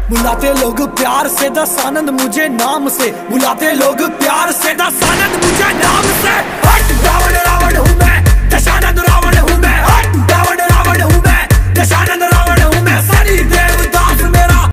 बुलाते लोग प्यार से दस आनंद मुझे नाम से, बुलाते लोग प्यार से दस आनंद मुझे नाम से।